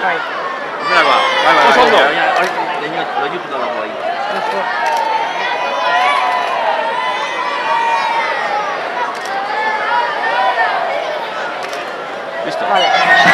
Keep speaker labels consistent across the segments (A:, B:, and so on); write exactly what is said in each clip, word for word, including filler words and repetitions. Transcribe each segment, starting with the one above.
A: Bai.
B: Zerakoa? Bai, bai,
A: Oso ondo.
B: Loituta dago bai. Listo.
A: Vale.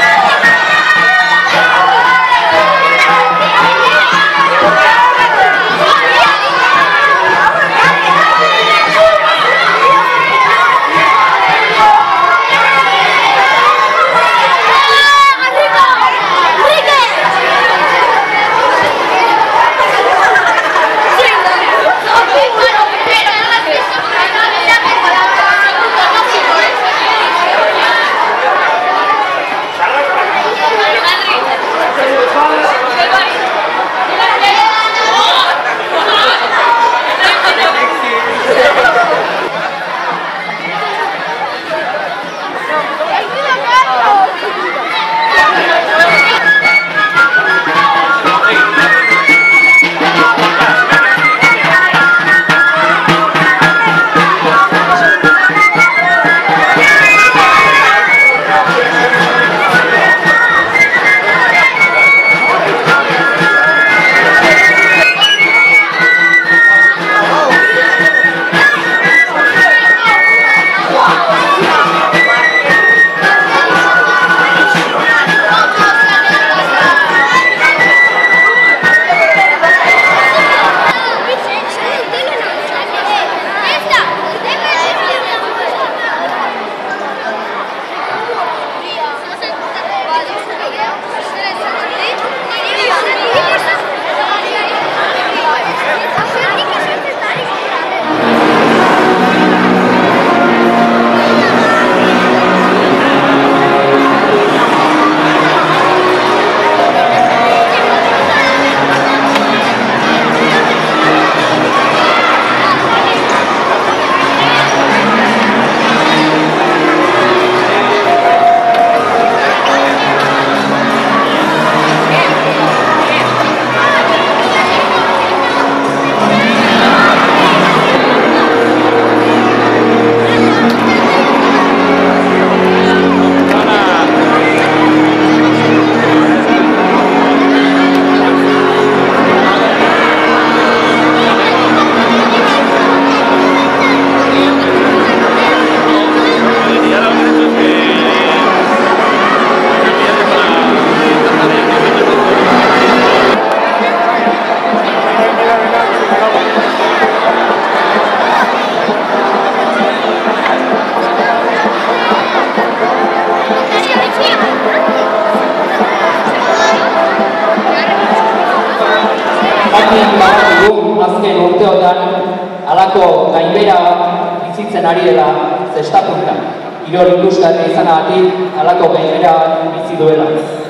C: Azken urteotan halako gainbera bizitzen ari dela zestapunta. Kirol ikusgarri izanagatik halako gainbera bizi duela.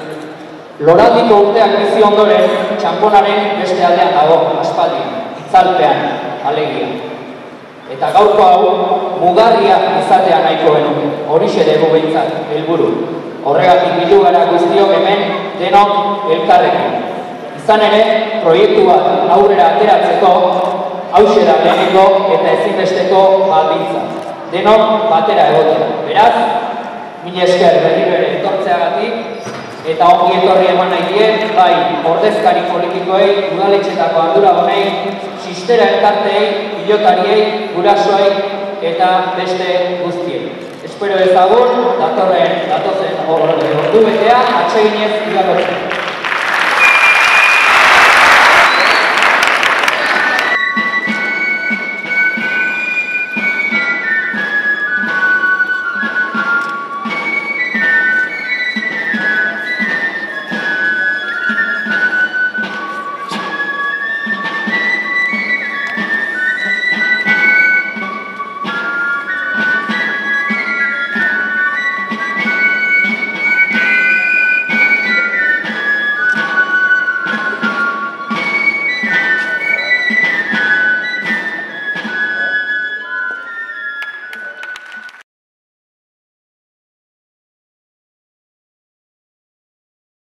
C: Loraldiko urteak bizi ondoren txanponaren beste aldean dago, aspaldi, itzalpean, alegia. Eta gaurko hau mugarria izatea nahiko genuke, horixe dugu behintzat, helburu. Horregatik bildu gara guztiok hemen denok elkarrekin. Izan ere, proiektu bat aurrera ateratzeko, hauxe da lehenengo eta ezinbesteko baldintza. Denok batera egotea. Beraz, mila esker berriro ere etortzeagatik, eta ongi etorri eman nahi die, bai ordezkari politikoei, udaletxetako ardura honei, sistera elkarteei, pilotariei, gurasoei eta beste guztiei. Espero ezagun, datorren, datozen ordu betea, atseginez igarotzen.